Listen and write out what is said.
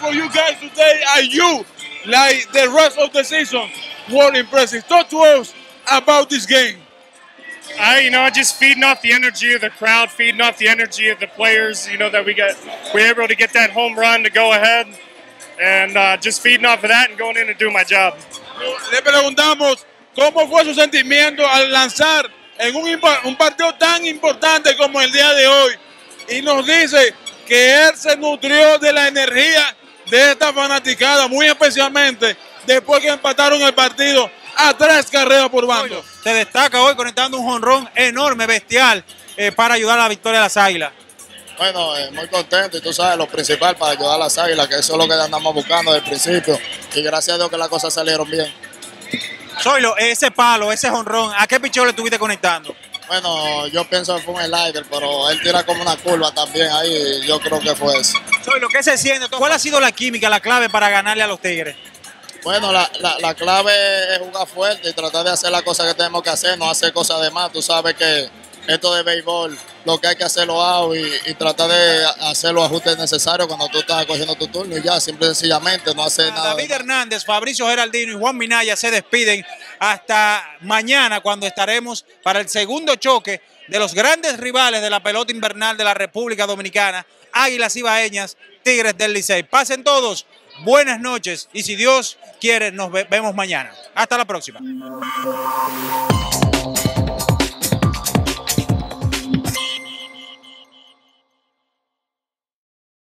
for you guys today, and you, like the rest of the season, were impressive. Talk to us about this game. Just feeding off the energy of the crowd, feeding off the energy of the players. That we're able to get that home run to go ahead, and just feeding off of that and going in and doing my job. Le preguntamos cómo fue su sentimiento al lanzar en un partido tan importante como el día de hoy, y nos dice que él se nutrió de la energía de esta fanaticada, muy especialmente después que empataron el partido a 3 carreras por bando. Se destaca hoy conectando un jonrón enorme, bestial, para ayudar a la victoria de las Águilas. Bueno, muy contento, y tú sabes, lo principal para ayudar a las Águilas, que eso es lo que andamos buscando desde el principio, y gracias a Dios que las cosas salieron bien. Zoilo, ese palo, ese jonrón, ¿a qué picheo le estuviste conectando? Bueno, yo pienso que fue un slider, pero él tira como una curva también ahí, y yo creo que fue eso. Zoilo, ¿qué se siente? ¿Cuál ha sido la química, la clave para ganarle a los Tigres? Bueno, la clave es jugar fuerte y tratar de hacer las cosas que tenemos que hacer, no hacer cosas de más. Tú sabes que esto de béisbol, lo que hay que hacerlo hago, y tratar de hacer los ajustes necesarios cuando tú estás cogiendo tu turno, y ya, simple y sencillamente, no hacer nada. David Hernández, Fabricio Geraldino y Juan Minaya se despiden hasta mañana, cuando estaremos para el segundo choque de los grandes rivales de la pelota invernal de la República Dominicana, Águilas Ibaeñas, Tigres del Licey. Pasen todos, buenas noches, y si Dios quiere nos vemos mañana. Hasta la próxima.